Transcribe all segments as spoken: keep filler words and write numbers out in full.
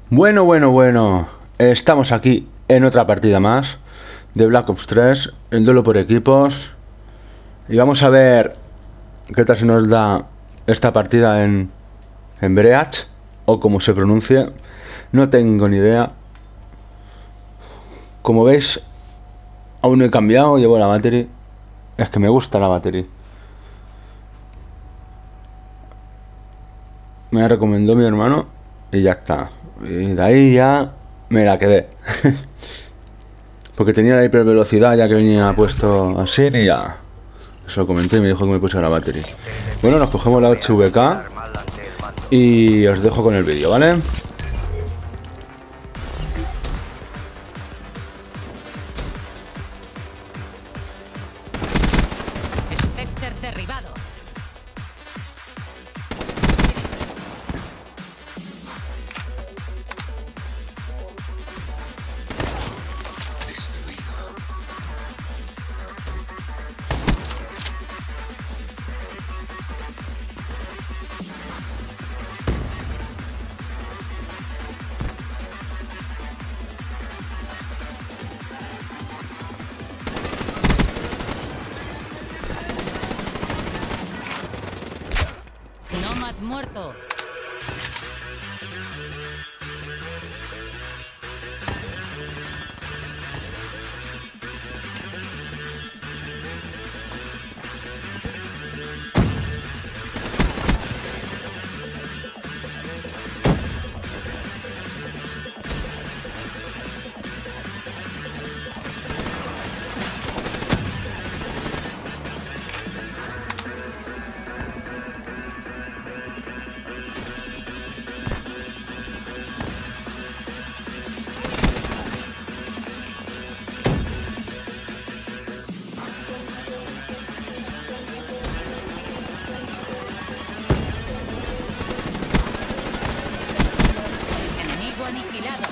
Bueno, bueno, bueno. Estamos aquí en otra partida más de Black Ops tres, el duelo por equipos. Y vamos a ver qué tal se nos da esta partida en, en Breach, o como se pronuncie. No tengo ni idea. Como veis, aún no he cambiado, llevo la battery. Es que me gusta la battery. Me la recomendó mi hermano y ya está. Y de ahí ya me la quedé. Porque tenía la hipervelocidad ya que venía puesto así y ya. Eso lo comenté y me dijo que me pusiera la batería. Bueno, nos cogemos la ocho V K y os dejo con el vídeo, ¿vale? Spectre derribado. Nomad muerto. Enemigo aniquilado.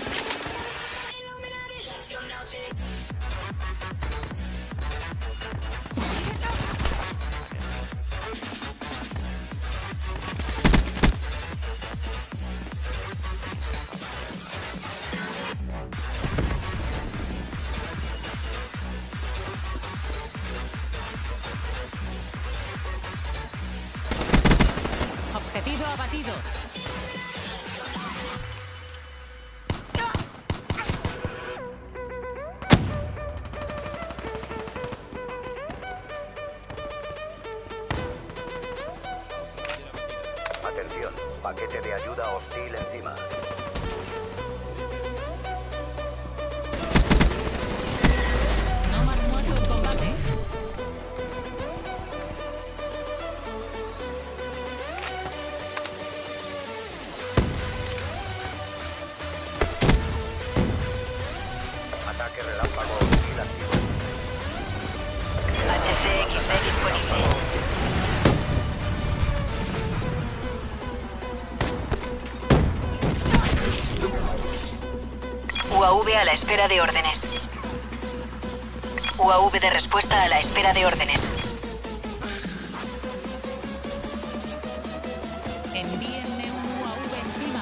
Objetivo abatido. Atención, paquete de ayuda hostil encima. Nomad muerto en combate. Ataque relámpago hostil activo. H C X B disponible. U A V a la espera de órdenes. U A V de respuesta a la espera de órdenes. Envíenme un U A V encima.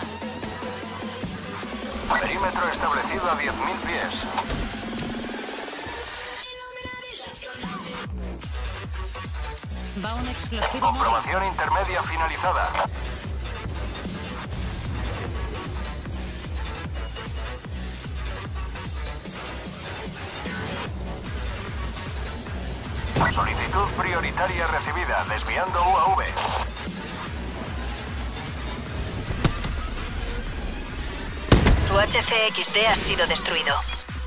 Perímetro establecido a diez mil pies. Va un explosivo móvil. Comprobación intermedia finalizada. Solicitud prioritaria recibida. Desviando U A V. Tu H C X D ha sido destruido.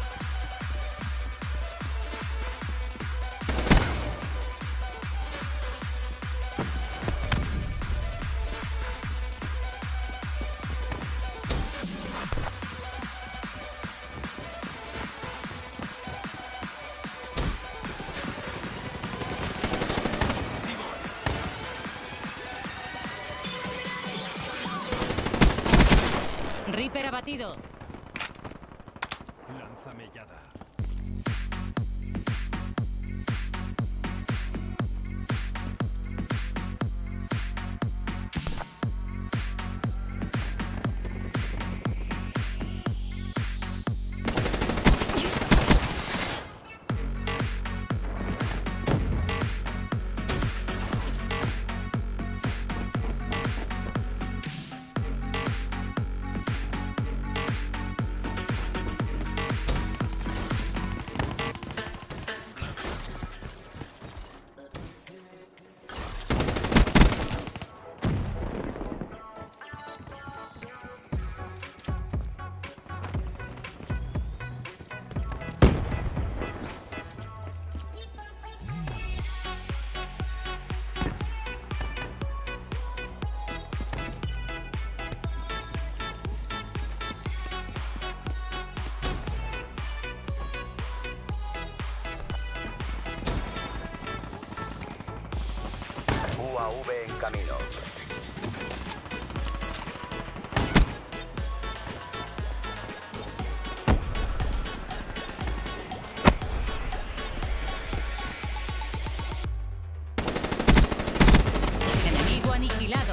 Reaper abatido. Lanzamellada. A V en camino. Enemigo aniquilado.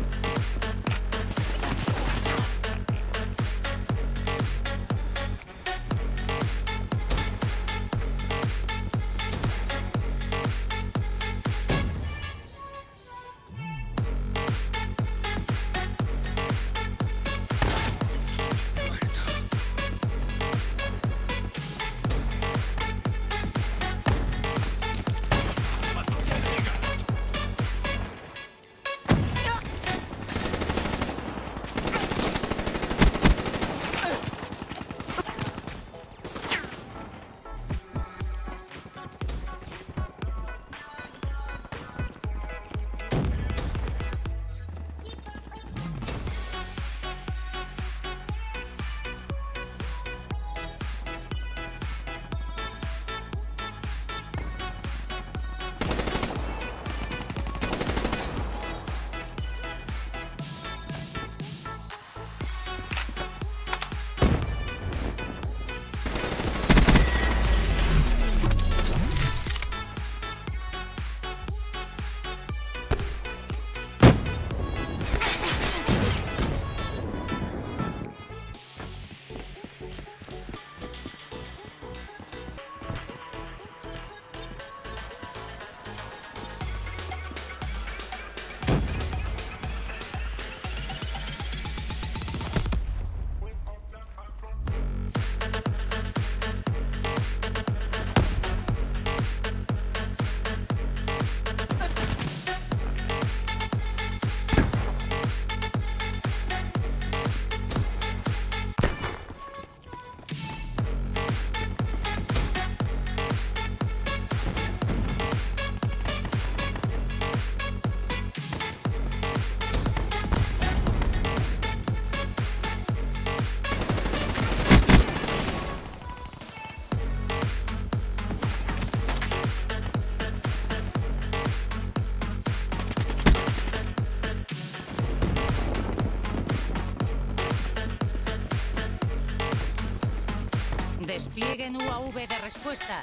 Desplieguen U A V de respuesta.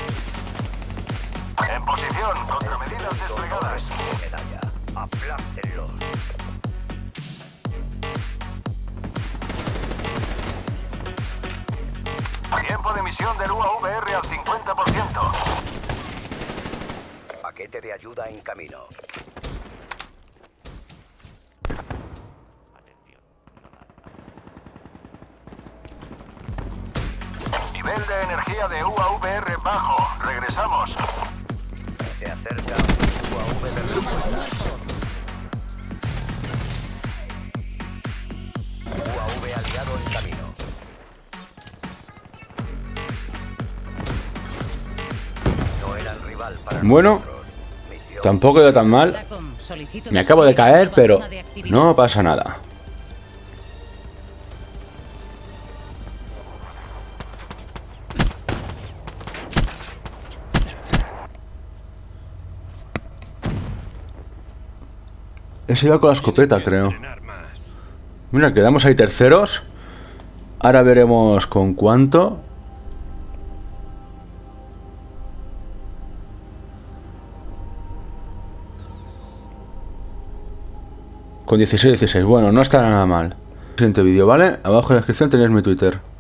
En posición, contramedidas desplegadas. Medalla. Aplástenlos. Tiempo de emisión del U A V R al cincuenta por ciento. Paquete de ayuda en camino. Nivel de energía de U A V R bajo. Regresamos. Se acerca un U A V de respuesta. U A V aliado en camino. No era el rival para Bueno, nosotros. Misión. tampoco iba tan mal. Tacom, solicito Me acabo de caer, nueva pero zona de actividad. no pasa nada. Ese iba con la escopeta, creo. Mira, quedamos ahí terceros. Ahora veremos con cuánto. Con dieciséis, dieciséis. Bueno, no está nada mal. Siguiente vídeo, ¿vale? Abajo en la descripción tenéis mi Twitter.